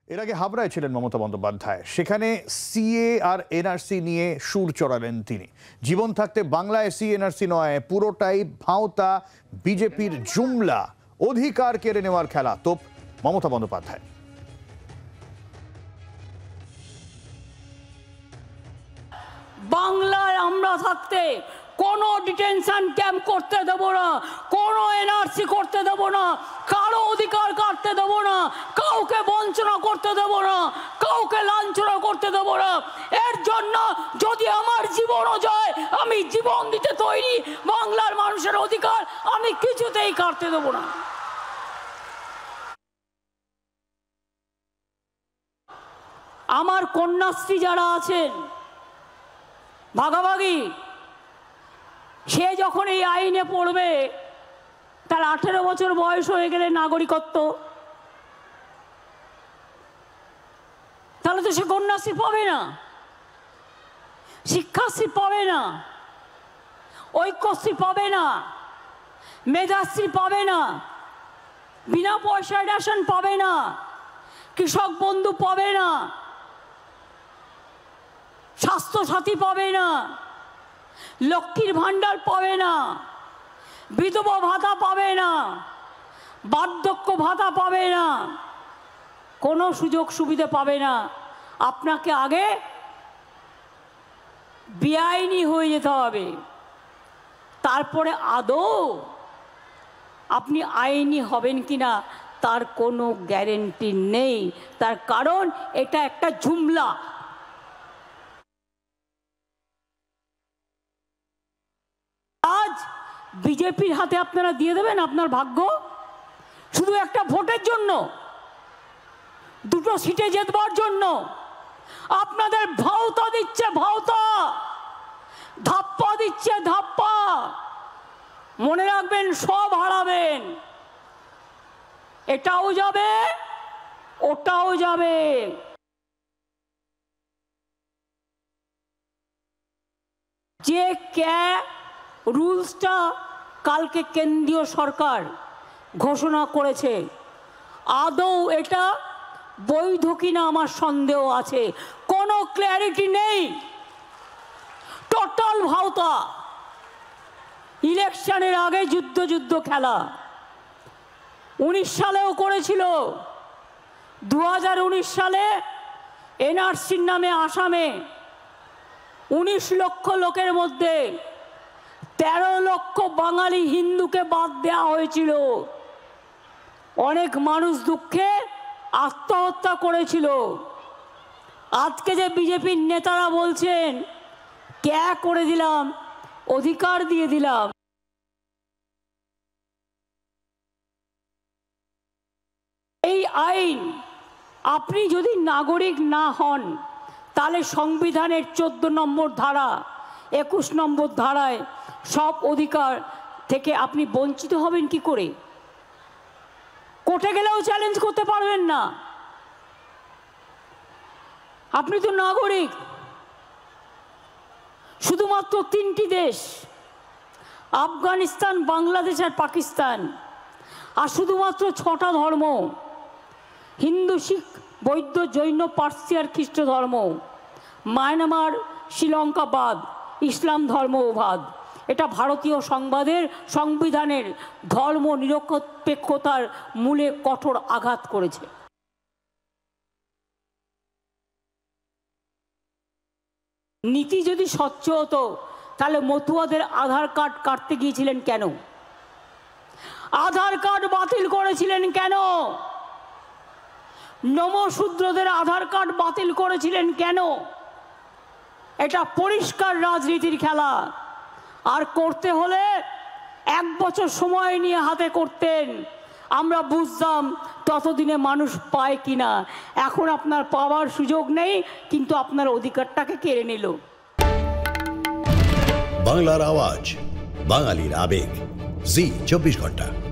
এর আগে হাবড়ায় ছিলেন মমতা বন্দ্যোপাধ্যায়। সেখানে সিএ আর এনআরসি নিয়ে সুর চড়ালেন তিনি। জীবন থাকতে বাংলায় সিএ এনআরসি নয়, পুরোটাই ভাঁওতা বিজেপির জুমলা, অধিকার কেড়ে নেওয়ার খেলা তোপ মমতা বন্দ্যোপাধ্যায়। বাংলায় আমরা থাকতে কোনো ডিটেনশন ক্যাম্প করতে দেব না, কোনো এনআরসি করতে দেব না, কারো অধিকার কাটতে দেব না, কাউকে বঞ্চনা করতে দেব না, কাউকে লাঞ্ছনা করতে দেব না। এর জন্য যদি আমার জীবনও যায় আমি জীবন দিতে তৈরি। বাংলার মানুষের অধিকার আমি কিছুতেই কাটতে দেব না। আমার কন্যাশ্রী যারা আছেন ভাগাভাগি, সে যখন এই আইনে পড়বে তার 18 বছর বয়স হয়ে গেলে নাগরিকত্ব, তাহলে তো সে কন্যাশ্রী পাবে না, শিক্ষাশ্রী পাবে না, ঐক্যশ্রী পাবে না, মেধাশ্রী পাবে না, বিনা পয়সায় রেশন পাবে না, কৃষক বন্ধু পাবে না, স্বাস্থ্যসাথী পাবে না, লক্ষ্মীর ভাণ্ডার পাবে না, বিধবা ভাতা পাবে না, বার্ধক্য ভাতা পাবে না, কোনো সুযোগ সুবিধা পাবে না। আপনাকে আগে বেআইনি হয়ে যেতে হবে, তারপরে আদৌ আপনি আইনি হবেন কিনা তার কোনো গ্যারেন্টি নেই। তার কারণ এটা একটা জুমলা। আজ বিজেপির হাতে আপনারা দিয়ে দেবেন আপনার ভাগ্য শুধু একটা ভোটের জন্য, দুটো সিটে জেতবার জন্য। আপনাদের ভাওতা দিচ্ছে ভাওতা, ধাপ্পা দিচ্ছে ধাপ্পা। মনে রাখবেন সব হারাবেন, এটাও যাবে ওটাও যাবে। যে কে রুলসটা কালকে কেন্দ্রীয় সরকার ঘোষণা করেছে, আদৌ এটা বৈধ কিনা আমার সন্দেহ আছে। কোনো ক্ল্যারিটি নেই, টোটাল ভাওতা। ইলেকশনের আগে যুদ্ধ খেলা 19 সালেও করেছিল। 2019 সালে এনআরসির নামে আসামে 19 লক্ষ লোকের মধ্যে 13 লক্ষ বাঙালি হিন্দুকে বাদ দেওয়া হয়েছিল। অনেক মানুষ দুঃখে আত্মহত্যা করেছিল। আজকে যে বিজেপির নেতারা বলছেন ক্যা করে দিলাম, অধিকার দিয়ে দিলাম, এই আইন আপনি যদি নাগরিক না হন তাহলে সংবিধানের 14 নম্বর ধারা 21 নম্বর ধারায় সব অধিকার থেকে আপনি বঞ্চিত হবেন কি করে? কোর্টে গেলেও চ্যালেঞ্জ করতে পারবেন না। আপনি তো নাগরিক। শুধুমাত্র 3টি দেশ, আফগানিস্তান, বাংলাদেশ আর পাকিস্তান, আর শুধুমাত্র 6টা ধর্ম, হিন্দু, শিখ, বৌদ্ধ, জৈন, পার্সি আর খ্রিস্ট ধর্ম, মায়ানমার, শ্রীলঙ্কা বাদ, ইসলাম ধর্মও বাদ। এটা ভারতীয় সংবিধানের ধর্ম নিরপেক্ষতার মূলে কঠোর আঘাত করেছে। নীতি যদি স্বচ্ছ হতো তাহলে মতুয়াদের আধার কার্ড কাটতে গিয়েছিলেন কেন? আধার কার্ড বাতিল করেছিলেন কেন? নমশূদ্রদের আধার কার্ড বাতিল করেছিলেন কেন? এটা পরিষ্কার রাজনীতির খেলা। আর করতে হলে 1 বছর সময় নিয়ে হাতে করতেন, আমরা বুঝতাম ততদিনে মানুষ পায় কিনা। এখন আপনার পাওয়ার সুযোগ নেই, কিন্তু আপনার অধিকারটাকে কেড়ে নিল। বাংলার আওয়াজ, বাঙালির আবেগ, জি 24 ঘন্টা।